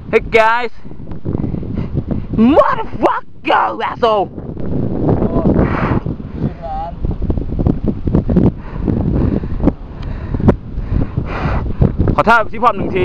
Hey guys, motherfucker, asshole. ขอท่าที่พร้อมหนึ่งที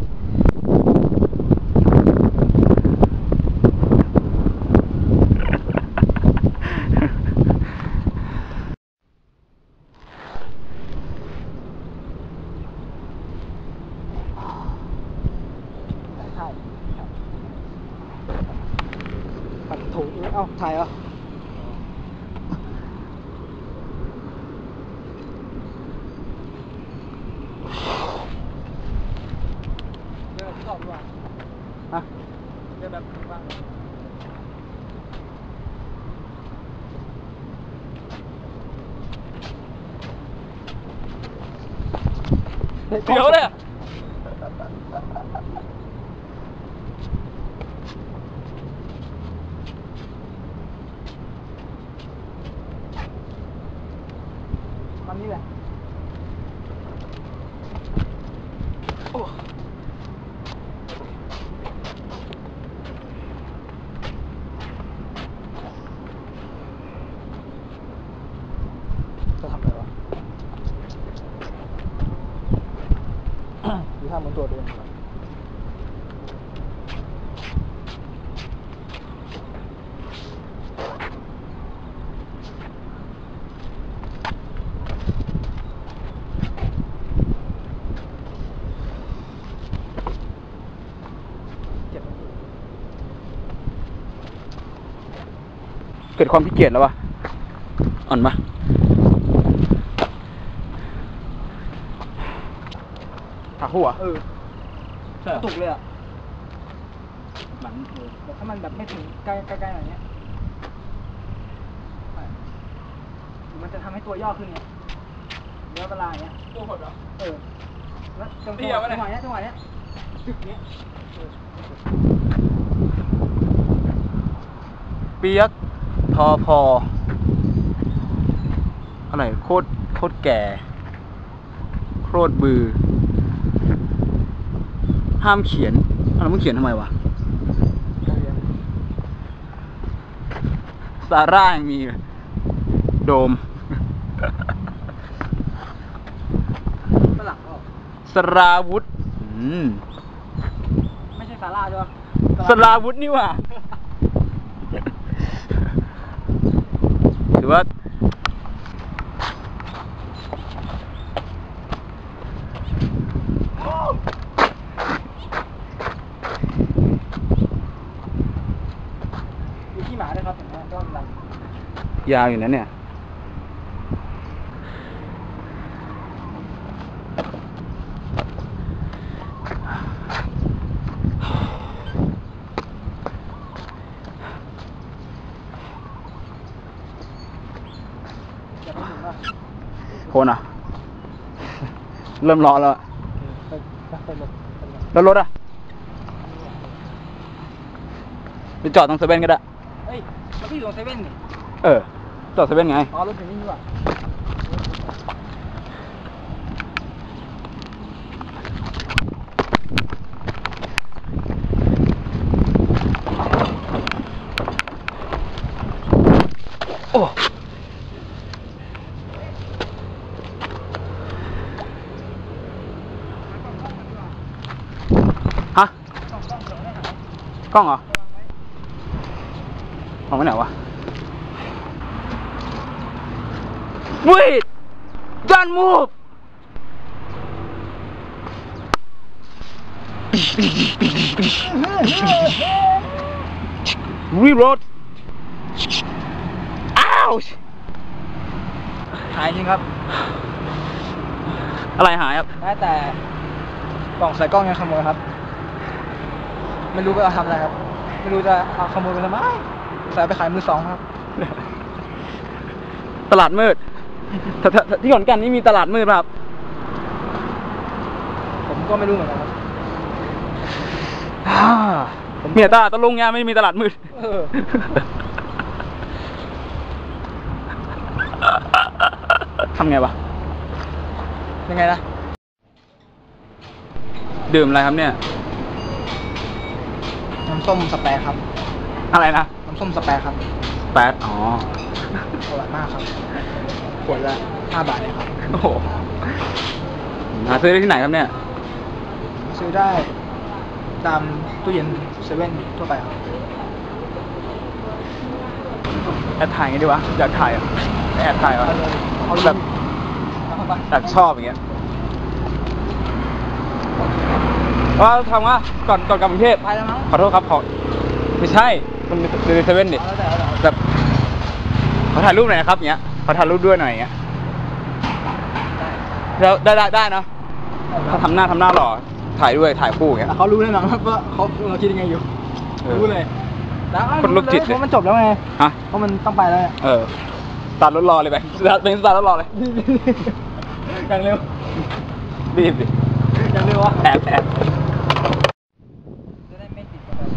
ปัดถูกเอ้าถ่ายเหรอเดินชอบดีกว่าฮะเดินแบบบ้างเดี๋ยวเลยมันนี่แหละจะทำอะไรวะดูท่าเหมือนตัวเดิมเกิดความขี้เกียจแล้ววะอ่อนปะหักหัวใช่ตุกเลยอ่ะหลังแต่ถ้ามันแบบไม่ถึงใกล้ๆอย่างเงี้ยมันจะทำให้ตัวย่อขึ้นไงเนื้อเวลาอย่างเงี้ยตัวหดเหรอแล้วจังหวะเนี้ยดึกเนี้ยเปียกทอพออะไรโคตรแก่โคตรบือห้ามเขียนอะไรมึงเขียนทำไมวะซาร่ายังมีโดมฝรั่งก็สราวุธไม่ใช่ซาร่าใช่ปะสราวุธนี่ว่ะหรือว่ามีขี้หมาด้วยครับเห็นไหมก็มันยาวอยู่นะเนี่ยโคนอ่ะ เริ่มร้อนแล้วแล้วรถอ่ะไปจอดตรงเซเว่นก็ได้เฮ้ยมันที่อยู่ตรงเซเว่นนี่จอดเซเว่นไงอ๋อรถถึงนี่ดีกว่าโอ้ฮะกล้องเหรอเอาไว้ไหนวะ Wait don't move reload ouch หายจริงครับอะไรหายครับได้แต่กล่องใส่กล้องยังขโมยครับไม่รู้ไปเอาทำอะไรครับไม่รู้จะเอาขโมยไปทำไมใส่ไปขายมือสองครับตลาดมืดที่ขอนแก่นนี่มีตลาดมืดครับผมก็ไม่รู้เหมือนกันครับเมียตลาดตะลุงเนี่ยไม่มีตลาดมืดทำไงวะยังไงนะดื่มอะไรครับเนี่ยน้ำส้มสแปรครับอะไรนะน้ำส้มสแปรครับแป๊ดอ๋ออร่อยมากครับขวดละ5 บาทเองครับโอ้โหหาซื้อได้ที่ไหนครับเนี่ยซื้อได้ตามตู้เย็นเซเว่นทั่วไปครับแอบถ่ายไงดีวะ อยากถ่ายอ่ะแอบถ่ายวะเอาแบบเอาไปอยากชอบอย่างเงี้ยว่าทำว่าก่อนกลับกรุงเทพไปแล้วมั้งขอโทษครับขอไม่ใช่ มันในเซเว่นดิเอาแล้วแต่แบบขอถ่ายรูปหน่อยนะครับอย่างเงี้ยขอถ่ายรูปด้วยหน่อยอย่างเงี้ย แล้วได้เนาะถ้าทำหน้าหล่อถ่ายด้วยถ่ายคู่อย่างเงี้ยแต่เขารู้แน่นอนครับว่าเราคิดยังไงอยู่เออรู้เลยแล้วคนโรคจิตเพราะมันจบแล้วไงฮะเพราะมันต้องไปแล้วไงเออตัดรถรอเลยไปเป็นตัดรถรอเลยอย่างเร็วรีบดิอย่างเร็ววะแอบจะได้ไม่ติดกัน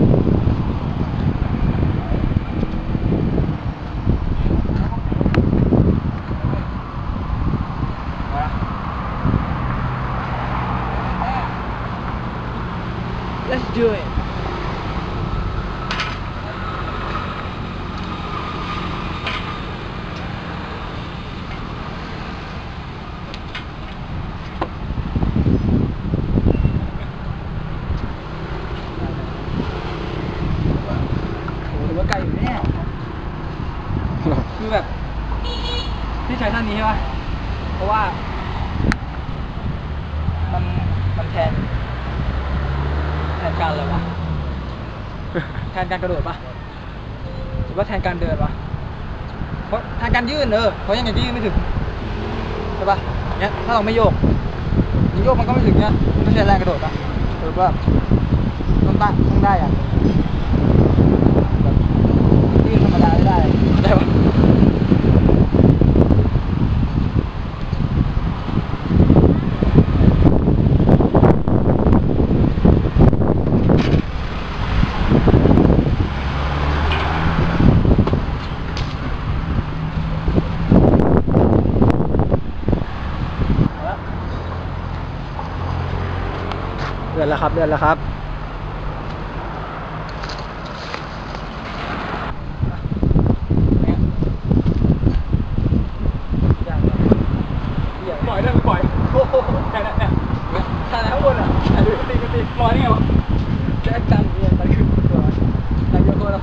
Let's do it ถือว่าไกลอยู่แน่คือแบบที่ใช้ท่านนี้ใช่ป่ะเพราะว่า มันแทนการอะไรวะ แทนการกระโดดปะหรือว่าแทนการเดินปะเพราะแทนการยื่นเพราะยังไงก็ยื่นไม่ถึงใช่ปะเนี้ยถ้าเราไม่โยกมันก็ไม่ถึงเนี้ยมันต้องใช้แรงกระโดดปะหรือว่าต้องได้อะแบบยื่นธรรมดาไม่ได้ปะเดือนแล้วครับปล่อยได้ไม่ปล่อยโอ้โหเนี่ยถ้าข้างบนอ่ะตีลอยนี่ไงวะแจ็คตันเนี่ยตันคือตัวตันเยอะตัวแล้ว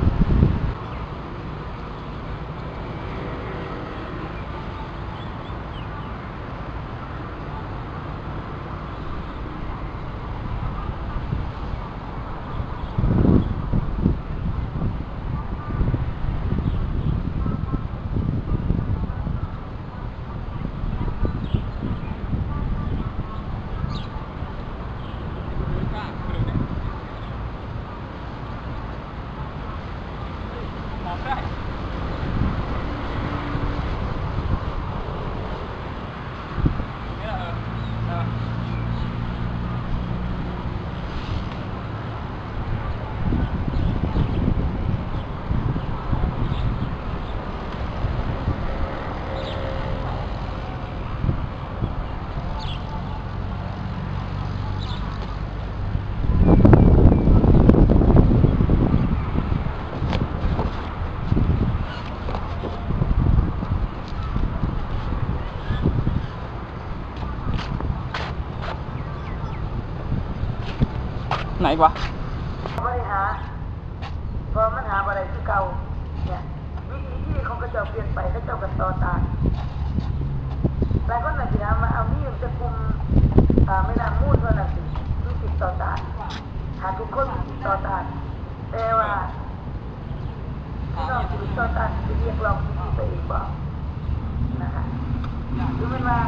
ไหนวะบริหารพอมันหาอะไรที่เก่าเนี่ยวิธีที่เขาก็จะเปลี่ยนไปเขาจะกันต่อตานหลายคนอาจจะมาเอานี่จะคุมไม่นำมูดเท่านั้นสิที่ติดต่อตานหาทุกคนติดต่อตานแต่ว่าพี่น้องติดต่อตานจะเรียกร้องที่ไปอีกบ่นะคะหรือไม่ว่า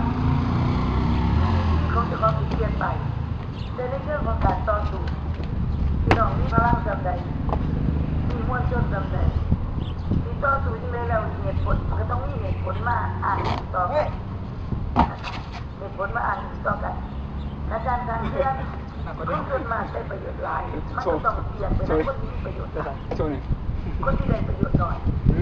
เขาจะขอเปลี่ยนไปแต่ในเรื่องของการต่อสู้พี่น้องมีพลังจำใดมีมวลชนจำใดที่ต่อสู้ที่ได้แล้วเหตุผลก็ต้องมีเหตุผลมาอ่านต่อไปเหตุผลมาอ่านต่อกันและการเมืองคนส่วนมากได้ประโยชน์หลายมันก็ต้องเปลี่ยนไปแล้วคนที่มีประโยชน์หลายช่วงนี้คนที่ได้ประโยชน์น้อย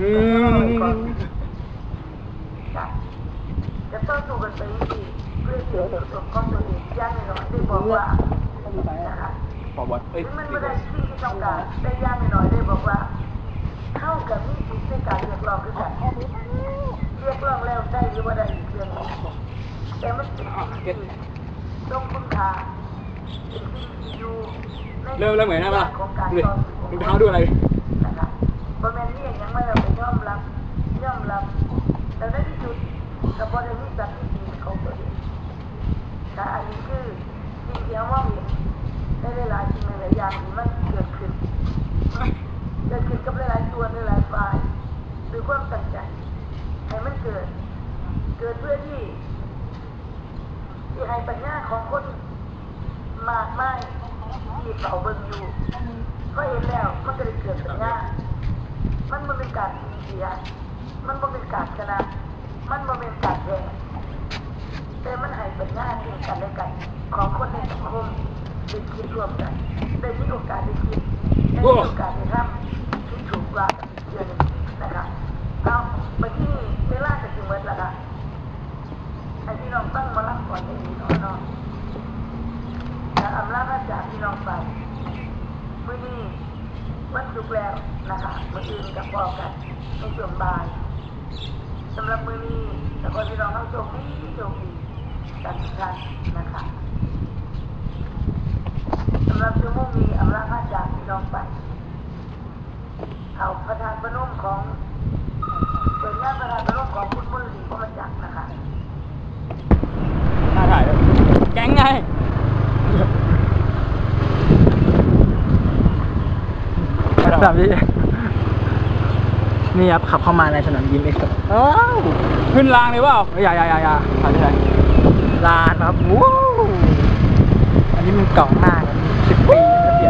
จะต่อสู้กันไปอีกเพื่อเสียประโยชน์ของตัวเองอย่างน้อยได้บอกว่านะคะปอบอลเอ้ยถึงมันไม่ได้สิ่งที่ต้องการได้ย่างหน่อยได้บอกว่าเข้ากับมีสิทธิ์ในการเรียกร้องคือกันเรียกร้องแล้วได้หรือว่าได้อีกเรื่องหนึ่งแต่มันเป็นสิ่งที่ต้องคุณค่าเป็นสิ่งที่อยู่ในเริ่มเหมือนนะป่ะของการเลยต่อสู้รองเท้าดูอะไรนะครับเพราะแม่นนี่ยังไม่เราไปยอมรับแต่ในที่สุดกับบริษัทที่ดีของตัวเองแต่อันนี้คือสิ่งที่เรามองเห็นในหลายๆสิ่งหลายๆอย่างที่มันเกิดขึ้นกับหลายๆตัวหลายๆฝ่ายหรือความตั้งใจให้มันเกิดเพื่อที่ให้ปัญญาของคนมากมายที่เฝ้าเบิ่งอยู่ก็เห็นแล้วมันก็เลยเกิดปัญญามันบ่เป็นการสูญเสียมันบ่เป็นการชนะมันบ่เป็นการแพ้แต่มันให้ปัญญาซึ่งกันและกันของคนในสังคมได้คิดร่วมกันได้มีโอกาสได้คิดได้มีโอกาสได้ทำที่ถูกกว่าเดือนหนึ่งนะครับเอาไปที่เวลาจะถึงเมื่อไหร่ละให้พี่น้องตั้งมารับก่อนให้ดีเนาะจะอำลาพระจากพี่น้องไปมื้อนี้วันศุกร์แล้วนะคะมื้ออื่นกับพ่อกันในช่วงบ่ายสำหรับมื้อนี้แต่คนพี่น้องทั้งโชคดีกันทุกท่านนะคะสำหรับชั่วโมงนี้อำลาพระจากพี่น้องไปเอาประธานพนมของเปิดงานประธานพนมของคุณมุลลีก็มาจากนะคะน่าถ่ายเลยแก๊งไงสนามบินนี่ครับขับเข้ามาในสนามบินเอ็กซ์อ้าวขึ้นรางเลยเปล่าอย่าถ่ายที่ไหนลานครับว้าวอันนี้มันเก่ามาก10 ปีแล้วเปลี่ยน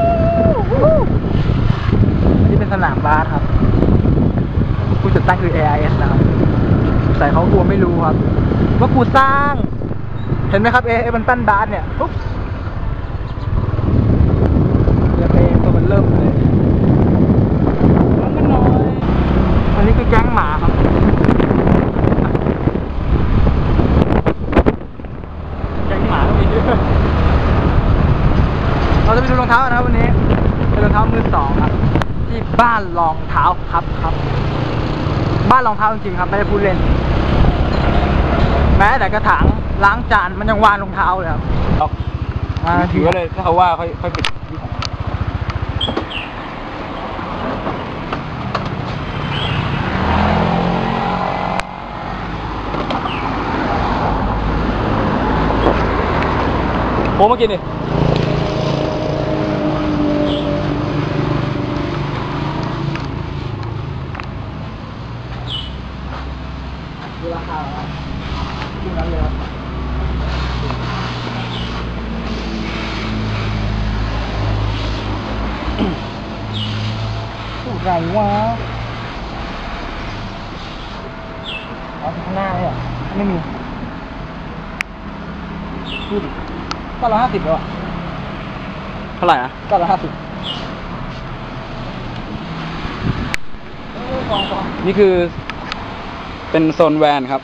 อันนี้เป็นสนามบาสครับผู้จัดตั้งคือ AIS นะครับแต่เขากลัวไม่รู้ครับว่ากูสร้างเห็นไหมครับAIS มันปั้นบาสเนี่ยปุ๊บเดี๋ยวไปตัวมันเริ่มเลยมันน้อยอันนี้คือแก๊งหมาครับแก๊งหมาก็มีด้วยเราจะไปดูรองเท้านะครับวันนี้เป็นรองเท้ามือสองครับที่บ้านรองเท้าครับบ้านรองเท้าจริงๆครับไม่ได้พูดเล่นแม้แต่กระถางล้างจานมันยังวางรองเท้าเลยครับถือว่าเลยถ้าเขาว่าค่อยปิดโค้งมากินดิดูราคาครับดูนั้นเลยครับถูกไรวะเอาข้างหน้าเลยอ่ะไม่มีดูดิ950แล้วอ่ะเท่าไหร่นะ 950 นี่คือเป็นโซนแวนครับ